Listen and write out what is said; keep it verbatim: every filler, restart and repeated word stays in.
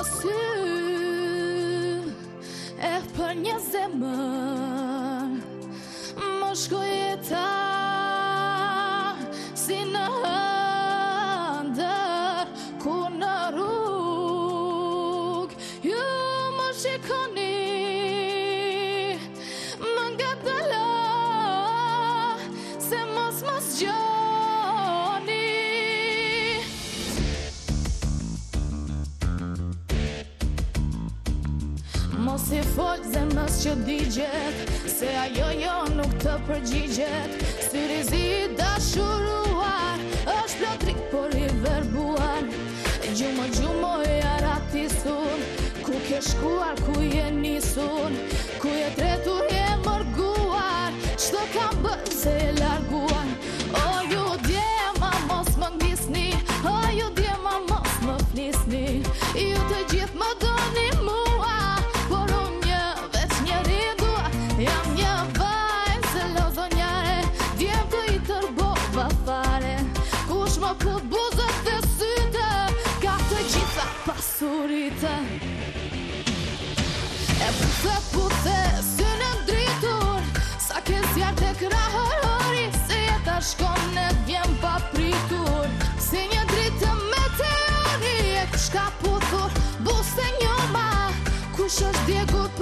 sy e për një zemër më shkoj jeta si në ëndër ku në rrug ju më shikoni më ngadala se mos mos gjoni mos i fol zemrës që digjet se ajo jo nuk të përgjigjet syri zi i dashuruar është plotrik por i verbuar gjumo gjumo e aratisun ku ke shkuar ku je nisun ku je tretur je mërguar çdo kam bërë se e larguar o ju djema mos më ngisni o ju djema mos më flisni ju të gjithë më doni mua por unë një veç njeri dua jam një vajzë lozonjare djem të i tërbova fare kush më put buzët dhe sytë ka të gjitha pasuritë e puthe puthe synë dritur sa ke zjarë të krahërori se jeta shkon e vjen pa pritur si një dritë meteori e kush ka puthur buste njoma kush është djegut